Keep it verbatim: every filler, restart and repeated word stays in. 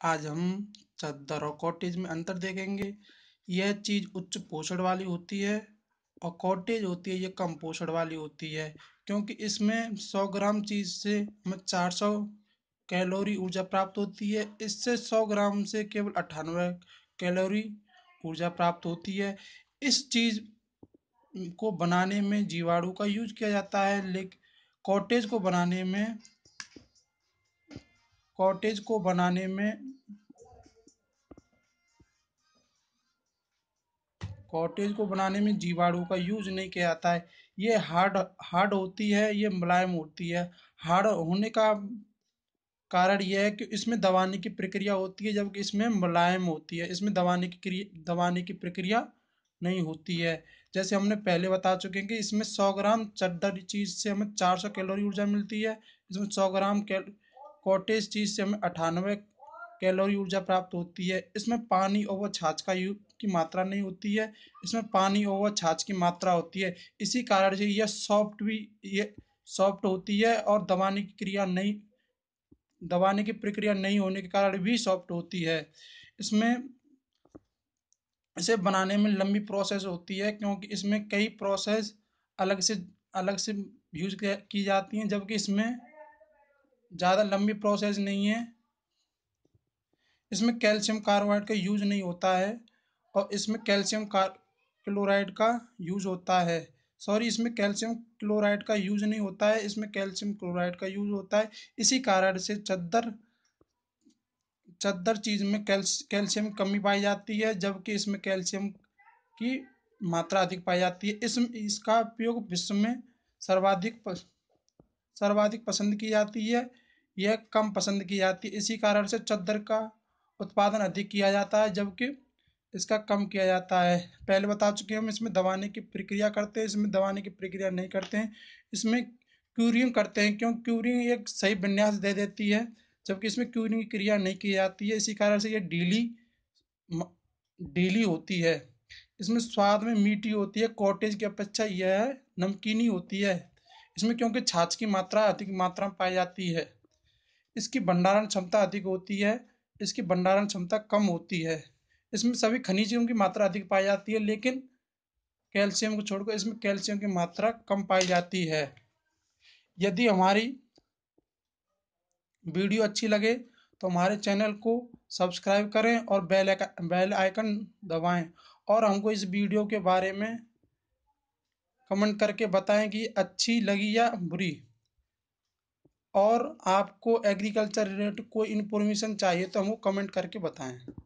आज हम चद्दर और कॉटेज में अंतर देखेंगे। यह चीज उच्च पोषण वाली होती है और कॉटेज होती है ये कम पोषण वाली होती है, क्योंकि इसमें सौ ग्राम चीज से हमें चार सौ कैलोरी ऊर्जा प्राप्त होती है। इससे सौ ग्राम से केवल अट्ठानवे कैलोरी ऊर्जा प्राप्त होती है। इस चीज को बनाने में जीवाणु का यूज किया जाता है, लेकिन कॉटेज को बनाने में कॉटेज को बनाने में कॉटेज को बनाने में जीवाणु का यूज नहीं किया जाता है। ये हार्ड हार्ड होती है, ये मुलायम होती है। हार्ड होने का कारण यह है कि इसमें दबाने की प्रक्रिया होती है, जबकि इसमें मुलायम होती है। इसमें दबाने की क्रिया दबाने की प्रक्रिया नहीं होती है। जैसे हमने पहले बता चुके हैं कि इसमें सौ ग्राम चद्दर चीज से हमें चार सौ कैलोरी ऊर्जा मिलती है। इसमें सौ ग्राम कॉटेज चीज से हमें अठानवे कैलोरी ऊर्जा प्राप्त होती है। इसमें पानी और छाछ का यू की मात्रा नहीं होती है। इसमें पानी और छाछ की मात्रा होती है। इसी कारण से यह सॉफ्ट भी ये सॉफ्ट होती है और दबाने की क्रिया नहीं दबाने की प्रक्रिया नहीं होने के कारण भी सॉफ्ट होती है। इसमें इसे बनाने में लंबी प्रोसेस होती है, क्योंकि इसमें कई प्रोसेस अलग से अलग से यूज की जाती हैं, जबकि इसमें ज़्यादा लंबी प्रोसेस नहीं है। इसमें कैल्शियम कार्बाइड का यूज नहीं होता है और इसमें कैल्शियम क्लोराइड का यूज होता है। सॉरी, इसमें कैल्शियम क्लोराइड का यूज नहीं होता है, इसमें कैल्शियम क्लोराइड का यूज होता है। इसी कारण से चद्दर चद्दर चीज में कैल्शियम कमी पाई जाती है, जबकि इसमें कैल्शियम की मात्रा अधिक पाई जाती है। इस इसका उपयोग विश्व में सर्वाधिक सर्वाधिक पसंद की जाती है, यह कम पसंद की जाती है। इसी कारण से चद्दर का उत्पादन अधिक किया जाता है, जबकि इसका कम किया जाता है। पहले बता चुके हैं हम इसमें दबाने की प्रक्रिया करते हैं, इसमें दबाने की प्रक्रिया नहीं करते हैं। इसमें क्यूरिंग करते हैं, क्योंकि क्यूरिंग एक सही विन्यास दे देती है, जबकि इसमें क्यूरिंग की क्रिया नहीं की जाती है। इसी कारण से ये डीली डीली होती है। इसमें स्वाद में मीठी होती है। कॉटेज की अपेक्षा यह नमकीनी होती है। इसमें क्योंकि छाछ की मात्रा अधिक मात्रा में पाई जाती है, इसकी भंडारण क्षमता अधिक होती है, इसकी भंडारण क्षमता कम होती है। इसमें सभी खनिजों की मात्रा अधिक पाई जाती है, लेकिन कैल्शियम को छोड़कर इसमें कैल्शियम की मात्रा कम पाई जाती है। यदि हमारी वीडियो अच्छी लगे तो हमारे चैनल को सब्सक्राइब करें और बेल बेल आइकन दबाएं, और हमको इस वीडियो के बारे में कमेंट करके बताएं कि अच्छी लगी या बुरी। और आपको एग्रीकल्चर रिलेटेड कोई इन्फॉर्मेशन चाहिए तो हमको कमेंट करके बताएं।